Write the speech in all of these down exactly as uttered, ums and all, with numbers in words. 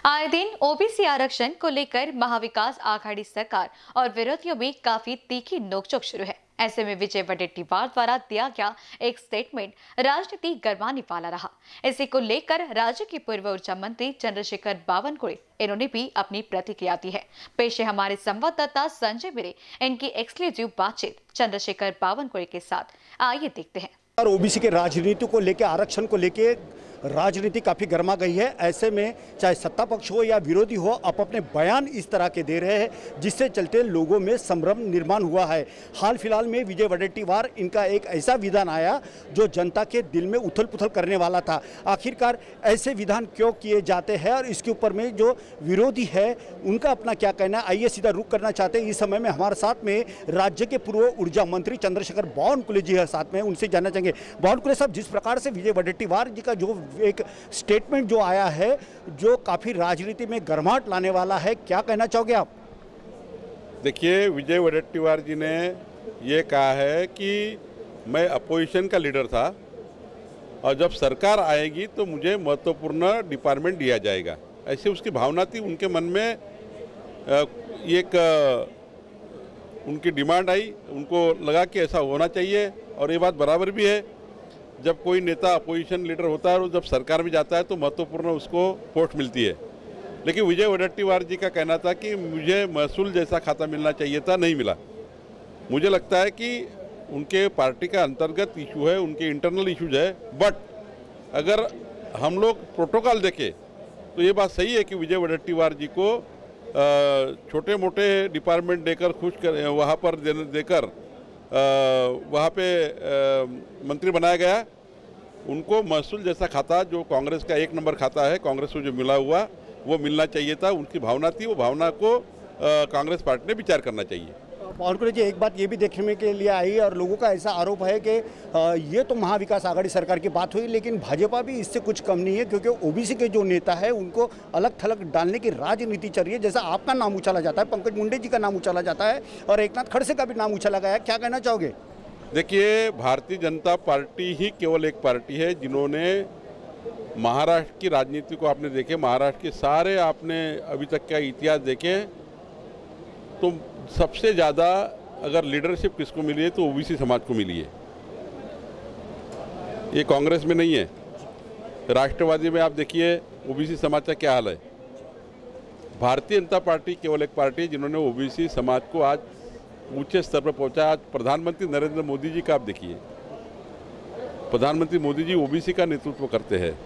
आए दिन ओबीसी आरक्षण को लेकर महाविकास आघाड़ी सरकार और विरोधियों में काफी तीखी नोकझोंक शुरू है। ऐसे में विजय वडेट्टीवार द्वारा दिया गया एक स्टेटमेंट राजनीति गरमाने वाला रहा। इसी को लेकर राज्य के पूर्व ऊर्जा मंत्री चंद्रशेखर बावनकुळे इन्होंने भी अपनी प्रतिक्रिया दी है। पेश है हमारे संवाददाता संजय मिरे इनकी एक्सक्लूसिव बातचीत चंद्रशेखर बावनकुळे के साथ। आइए देखते हैं। और ओबीसी के राजनीति को लेकर, आरक्षण को लेकर राजनीति काफ़ी गर्मा गई है। ऐसे में चाहे सत्ता पक्ष हो या विरोधी हो, आप अपने बयान इस तरह के दे रहे हैं जिससे चलते लोगों में संभ्रम निर्माण हुआ है। हाल फिलहाल में विजय वडेट्टीवार इनका एक ऐसा विधान आया जो जनता के दिल में उथल पुथल करने वाला था। आखिरकार ऐसे विधान क्यों किए जाते हैं और इसके ऊपर में जो विरोधी है उनका अपना क्या कहना है, आइए सीधा रुख करना चाहते हैं। इस समय में हमारे साथ में राज्य के पूर्व ऊर्जा मंत्री चंद्रशेखर बावनकुळे जी है साथ में, उनसे जानना चाहेंगे। बावनकुळे साहब, जिस प्रकार से विजय वडेट्टीवार जी का जो एक स्टेटमेंट जो आया है जो काफी राजनीति में गर्माहट लाने वाला है, क्या कहना चाहोगे आप? देखिए, विजय वडेट्टीवार जी ने ये कहा है कि मैं अपोजिशन का लीडर था और जब सरकार आएगी तो मुझे महत्वपूर्ण डिपार्टमेंट दिया जाएगा, ऐसी उसकी भावना थी। उनके मन में एक उनकी डिमांड आई, उनको लगा कि ऐसा होना चाहिए और ये बात बराबर भी है। जब कोई नेता अपोजिशन लीडर होता है और जब सरकार में जाता है तो महत्वपूर्ण उसको पोस्ट मिलती है। लेकिन विजय वडेट्टीवार जी का कहना था कि मुझे महसूल जैसा खाता मिलना चाहिए था, नहीं मिला। मुझे लगता है कि उनके पार्टी का अंतर्गत इशू है, उनके इंटरनल इशूज है। बट अगर हम लोग प्रोटोकॉल देखें तो ये बात सही है कि विजय वडेट्टीवार जी को छोटे मोटे डिपार्टमेंट देकर खुश कर वहाँ पर देकर वहाँ पे आ, मंत्री बनाया गया। उनको महसूल जैसा खाता जो कांग्रेस का एक नंबर खाता है, कांग्रेस को जो मिला हुआ वो मिलना चाहिए था। उनकी भावना थी, वो भावना को आ, कांग्रेस पार्टी ने विचार करना चाहिए। बावनकुळे जी, एक बात ये भी देखने में के लिए आई और लोगों का ऐसा आरोप है कि ये तो महाविकास आघाड़ी सरकार की बात हुई, लेकिन भाजपा भी इससे कुछ कम नहीं है, क्योंकि ओबीसी के जो नेता है उनको अलग थलग डालने की राजनीति चल रही है। जैसा आपका नाम उछाला जाता है, पंकज मुंडे जी का नाम उछाला जाता है और एकनाथ खड़से का भी नाम उछाला गया है, क्या कहना चाहोगे? देखिए, भारतीय जनता पार्टी ही केवल एक पार्टी है जिन्होंने महाराष्ट्र की राजनीति को आपने देखे, महाराष्ट्र के सारे आपने अभी तक का इतिहास देखे तो सबसे ज़्यादा अगर लीडरशिप किसको मिली है तो ओबीसी समाज को मिली है। ये कांग्रेस में नहीं है। राष्ट्रवादी में आप देखिए ओबीसी समाज का क्या हाल है। भारतीय जनता पार्टी केवल एक पार्टी है जिन्होंने ओबीसी समाज को आज ऊंचे स्तर पर पहुंचा। आज प्रधानमंत्री नरेंद्र मोदी जी का आप देखिए, प्रधानमंत्री मोदी जी ओबीसी का नेतृत्व करते हैं।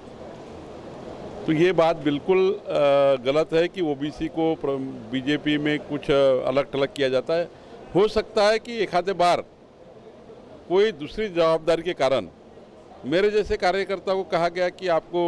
तो ये बात बिल्कुल गलत है कि ओबीसी को बीजेपी में कुछ अलग थलग किया जाता है। हो सकता है कि एक आधे बार कोई दूसरी जवाबदारी के कारण मेरे जैसे कार्यकर्ता को कहा गया कि आपको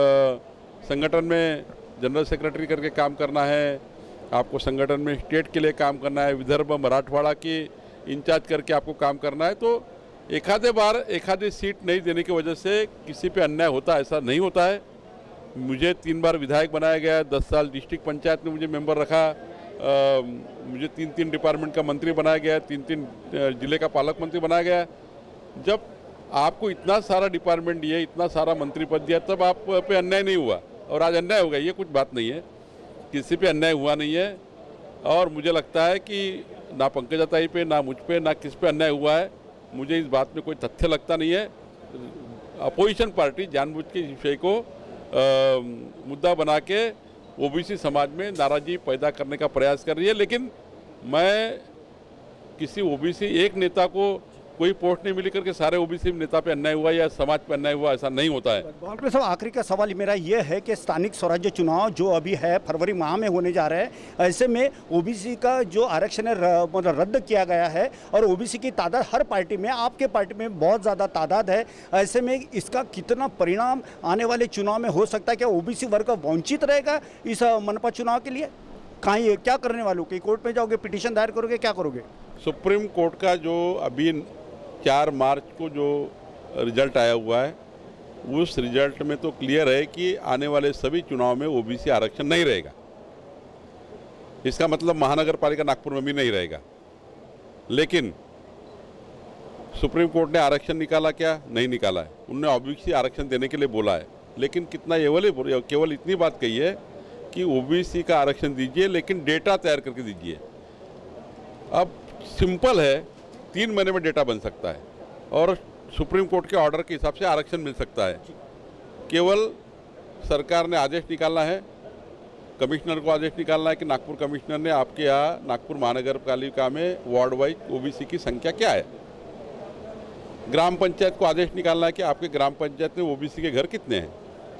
संगठन में जनरल सेक्रेटरी करके काम करना है, आपको संगठन में स्टेट के लिए काम करना है, विदर्भ मराठवाड़ा की इंचार्ज करके आपको काम करना है। तो एक आधे बार एक आधी सीट नहीं देने की वजह से किसी पे अन्याय होता है, ऐसा नहीं होता है। मुझे तीन बार विधायक बनाया गया, दस साल डिस्ट्रिक्ट पंचायत में मुझे मेंबर रखा, आ, मुझे तीन तीन डिपार्टमेंट का मंत्री बनाया गया, तीन तीन जिले का पालक मंत्री बनाया गया। जब आपको इतना सारा डिपार्टमेंट दिया, इतना सारा मंत्री पद दिया, तब आप पे अन्याय नहीं हुआ और आज अन्याय हो गया, ये कुछ बात नहीं है। किसी पे अन्याय हुआ नहीं है और मुझे लगता है कि ना पंकजा ताई पे, ना मुझ पे, ना किस पे अन्याय हुआ है। मुझे इस बात में कोई तथ्य लगता नहीं है। अपोजिशन पार्टी जानबूझ के इस विषय को आ, मुद्दा बना के ओबीसी समाज में नाराजगी पैदा करने का प्रयास कर रही है। लेकिन मैं किसी ओबीसी एक नेता को कोई पोस्ट नहीं मिली करके सारे ओबीसी नेता पे अन्याय हुआ या समाज पे अन्याय हुआ, ऐसा नहीं होता है। बावनकुळे साहब, आखिरी का सवाल मेरा ये है कि स्थानिक स्वराज्य चुनाव जो अभी है फरवरी माह में होने जा रहे हैं, ऐसे में ओबीसी का जो आरक्षण है मतलब रद्द किया गया है और ओबीसी की तादाद हर पार्टी में, आपके पार्टी में बहुत ज़्यादा तादाद है। ऐसे में इसका कितना परिणाम आने वाले चुनाव में हो सकता है? क्या ओबीसी वर्ग वंचित रहेगा इस मनपा चुनाव के लिए? कहीं क्या करने वालों की कोर्ट में जाओगे, पिटीशन दायर करोगे, क्या करोगे? सुप्रीम कोर्ट का जो अभी चार मार्च को जो रिजल्ट आया हुआ है, उस रिजल्ट में तो क्लियर है कि आने वाले सभी चुनाव में ओबीसी आरक्षण नहीं रहेगा। इसका मतलब महानगर पालिका नागपुर में भी नहीं रहेगा। लेकिन सुप्रीम कोर्ट ने आरक्षण निकाला क्या? नहीं निकाला है। उन्होंने ओबीसी आरक्षण देने के लिए बोला है, लेकिन कितना केवल केवल इतनी बात कही है कि ओबीसी का आरक्षण दीजिए, लेकिन डेटा तैयार करके दीजिए। अब सिंपल है, तीन महीने में डेटा बन सकता है और सुप्रीम कोर्ट के ऑर्डर के हिसाब से आरक्षण मिल सकता है। केवल सरकार ने आदेश निकालना है, कमिश्नर को आदेश निकालना है कि नागपुर कमिश्नर ने आपके यहाँ नागपुर महानगर पालिका में वार्ड वाइज ओबीसी की संख्या क्या है। ग्राम पंचायत को आदेश निकालना है कि आपके ग्राम पंचायत में ओबीसी के घर कितने हैं,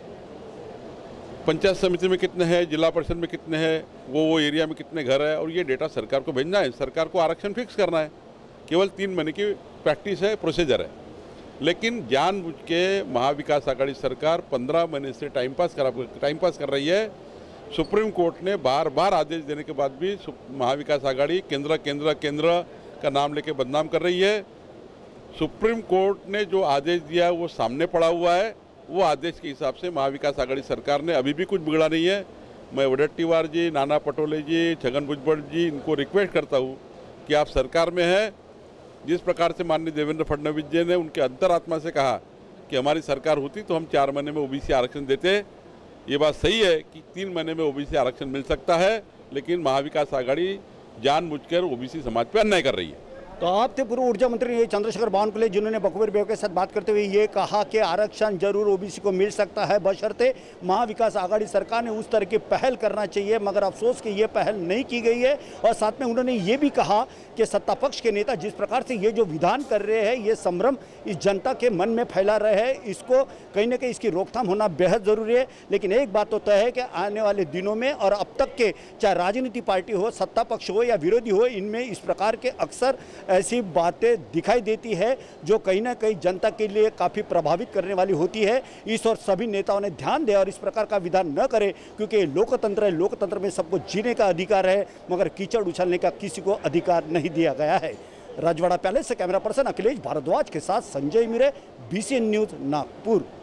पंचायत समिति में कितने हैं, जिला परिषद में कितने हैं, वो वो एरिया में कितने घर है, और ये डेटा सरकार को भेजना है। सरकार को आरक्षण फिक्स करना है। केवल तीन महीने की प्रैक्टिस है, प्रोसीजर है। लेकिन जानबूझ के महाविकास आघाड़ी सरकार पंद्रह महीने से टाइम पास करा टाइम पास कर रही है। सुप्रीम कोर्ट ने बार बार आदेश देने के बाद भी महाविकास आघाड़ी केंद्र केंद्र केंद्र का नाम लेके बदनाम कर रही है। सुप्रीम कोर्ट ने जो आदेश दिया है वो सामने पड़ा हुआ है। वो आदेश के हिसाब से महाविकास आघाड़ी सरकार ने अभी भी कुछ बिगड़ा नहीं है। मैं वडेट्टीवार जी, नाना पटोले जी, छगन भुजबल जी, इनको रिक्वेस्ट करता हूँ कि आप सरकार में हैं। जिस प्रकार से माननीय देवेंद्र फडणवीस जी ने उनके अंतरात्मा से कहा कि हमारी सरकार होती तो हम चार महीने में ओबीसी आरक्षण देते, ये बात सही है कि तीन महीने में ओबीसी आरक्षण मिल सकता है, लेकिन महाविकास आघाड़ी जानबूझकर ओबीसी समाज पर अन्याय कर रही है। तो आप थे पूर्व ऊर्जा मंत्री चंद्रशेखर बावनकुले, जिन्होंने बखूबी बेव के साथ बात करते हुए ये कहा कि आरक्षण जरूर ओबीसी को मिल सकता है, बशर्ते महाविकास आघाड़ी सरकार ने उस तरह की पहल करना चाहिए। मगर अफसोस कि ये पहल नहीं की गई है। और साथ में उन्होंने ये भी कहा कि सत्ता पक्ष के नेता जिस प्रकार से ये जो विधान कर रहे हैं, ये संभ्रम इस जनता के मन में फैला रहे हैं, इसको कहीं ना कहीं इसकी रोकथाम होना बेहद ज़रूरी है। लेकिन एक बात तो तय है कि आने वाले दिनों में और अब तक के चाहे राजनीति पार्टी हो, सत्ता पक्ष हो या विरोधी हो, इनमें इस प्रकार के अक्सर ऐसी बातें दिखाई देती है जो कहीं ना कहीं जनता के लिए काफ़ी प्रभावित करने वाली होती है। इस और सभी नेताओं ने ध्यान दें और इस प्रकार का विधान न करें, क्योंकि लोकतंत्र है, लोकतंत्र में सबको जीने का अधिकार है, मगर कीचड़ उछलने का किसी को अधिकार नहीं दिया गया है। राजवाड़ा पैलेस से कैमरा पर्सन अखिलेश भारद्वाज के साथ संजय मिरे, बीसीएन न्यूज़ नागपुर।